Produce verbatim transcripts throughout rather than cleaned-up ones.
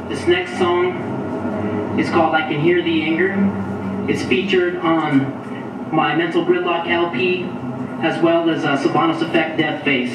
This next song is called I Can Hear the Anger. It's featured on my Mental Gridlock L P, as well as uh, Sylvanos Effect Death Face.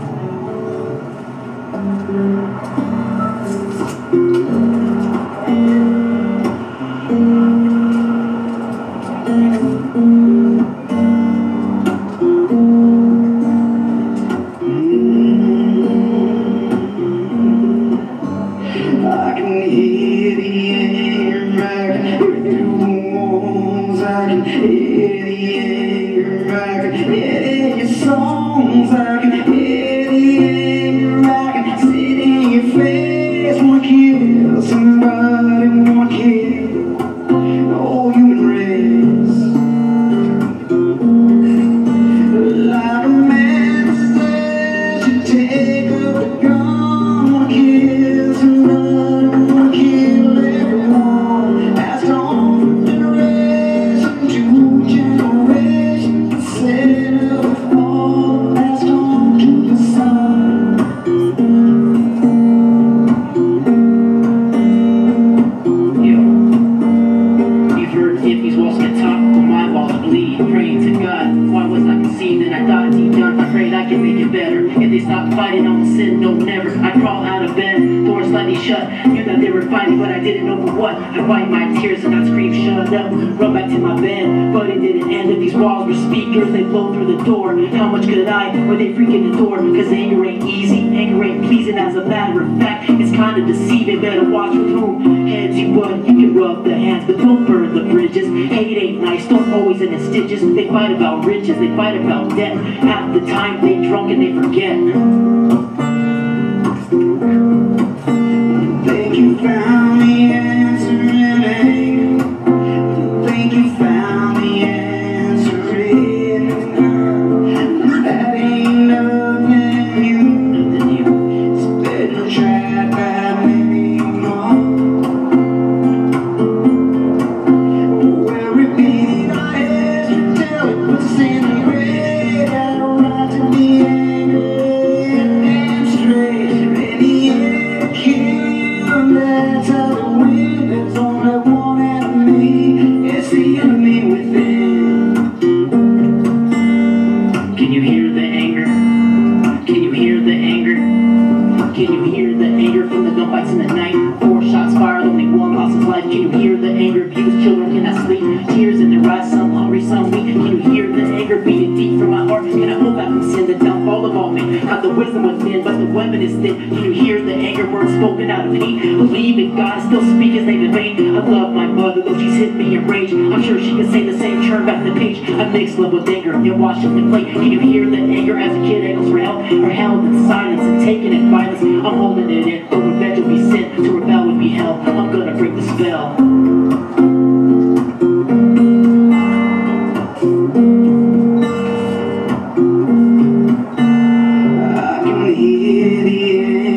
But I didn't know for what. I wipe my tears and I scream, shut up, run back to my bed. But it didn't end. If these walls were speakers, they blow through the door. How much could I, were they freaking the door? Cause anger ain't easy, anger ain't pleasing. As a matter of fact, it's kinda deceiving. Better watch with whom heads you would. You can rub the hands, but don't burn the bridges. Hate ain't nice, don't always end in stitches. They fight about riches, they fight about debt. Half the time they drunk and they forget. Think you found the answer in anger. Think you found the answer in her. That ain't nothing new. It's been tried by many more. We'll repeat our history till it puts in the red. I don't right to be angry and straight. Ready and kill. That's how the wind, there's only one enemy. It's the enemy within. Can you hear the anger? Can you hear the anger? Can you hear the anger from the gunfights in the night? Four shots fired, only one lost his life. Can you hear the anger? Abused children cannot sleep. Tears in their eyes, some hungry, some weak. Can you hear the anger beating deep from my heart? Can I hold back from sin, the downfall of all men? Got the wisdom within, but the weapon is thin. Can you hear the anger words spoken out of hate? Believe in God, still speak his name in vain. I love my mother, though she's hit me in rage. I'm sure she can say the same, turn back the page. I mix love with anger, and watch it play. Can you hear the anger as a kid angles for help? Or held in silence and taken in violence? I'm holding it in, but revenge will be sin. To rebel would be hell. I'm gonna break the spell. I can hear the